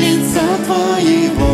лица Твоего.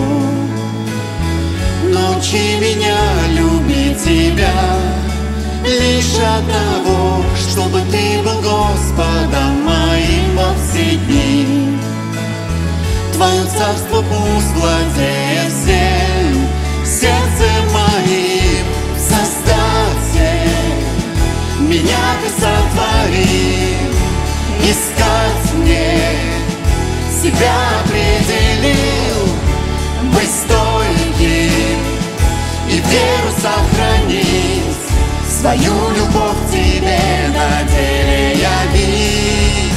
Научи меня любить Тебя, лишь одного, чтобы Ты был Господом моим во все дни. Твое царство пусть владеет всем сердцем моим. Создатель, меня Ты сотворил, искать мне себя определил, быть стойким и веру сохранить, свою любовь Тебе на деле явить.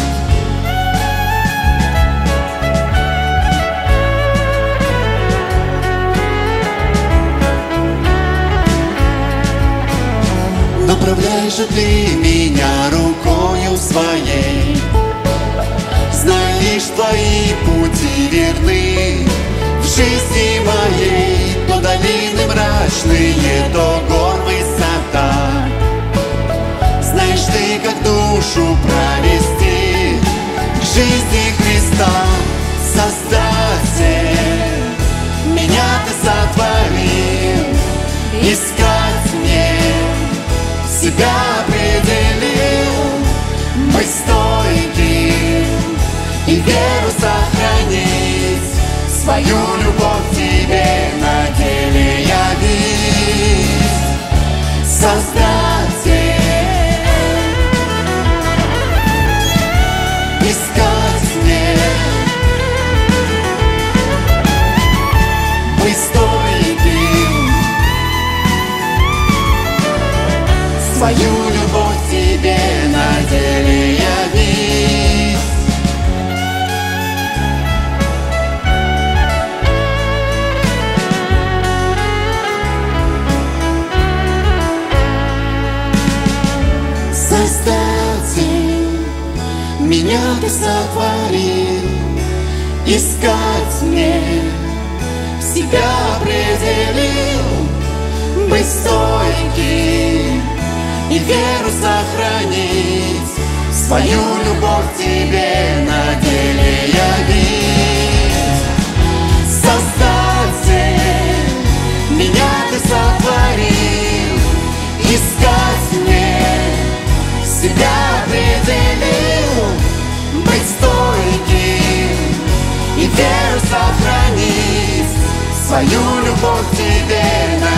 Направляй же Ты меня рукою своей, знай лишь Твои пути верны. В жизни моей то долины мрачные, то гор высота. Знаешь Ты, как душу провести к жизни Христа. Создатель, меня Ты сотворил, искать мне себя определил, быть стойким и веру сохранить, свою любовь Тебе на деле явить. Создатель, искать мне, быть стойким, свою любовь Тебе на деле явить. Создатель, меня Ты сотворил, искать мне себя определил, быть стойким и веру сохранить, свою любовь Тебе на деле явить. Создатель, меня Ты сотворил, искать мне себя определил, быть стойким и веру сохранить, свою любовь Тебе на